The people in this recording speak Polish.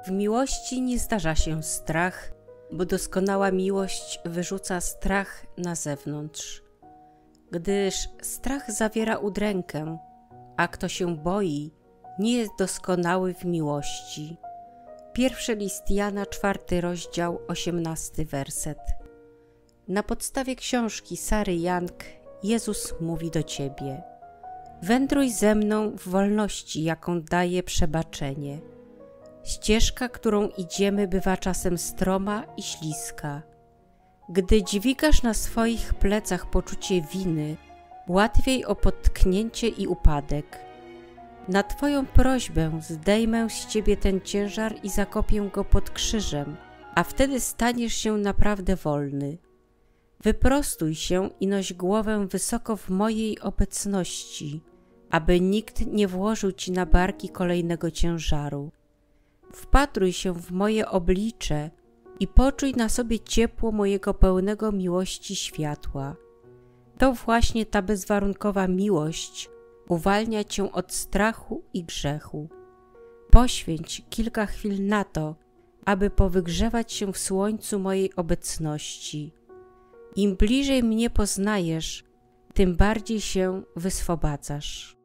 W miłości nie zdarza się strach, bo doskonała miłość wyrzuca strach na zewnątrz. Gdyż strach zawiera udrękę, a kto się boi, nie jest doskonały w miłości. Pierwszy list Jana, 4 rozdział, 18 werset. Na podstawie książki Sary Young Jezus mówi do Ciebie: wędruj ze mną w wolności, jaką daje przebaczenie. Ścieżka, którą idziemy, bywa czasem stroma i śliska. Gdy dźwigasz na swoich plecach poczucie winy, łatwiej o potknięcie i upadek. Na Twoją prośbę zdejmę z Ciebie ten ciężar i zakopię go pod krzyżem, a wtedy staniesz się naprawdę wolny. Wyprostuj się i noś głowę wysoko w mojej obecności, aby nikt nie włożył Ci na barki kolejnego ciężaru. Wpatruj się w moje oblicze i poczuj na sobie ciepło mojego pełnego miłości światła. To właśnie ta bezwarunkowa miłość uwalnia Cię od strachu i grzechu. Poświęć kilka chwil na to, aby powygrzewać się w słońcu mojej obecności. Im bliżej mnie poznajesz, tym bardziej się wyswobadzasz.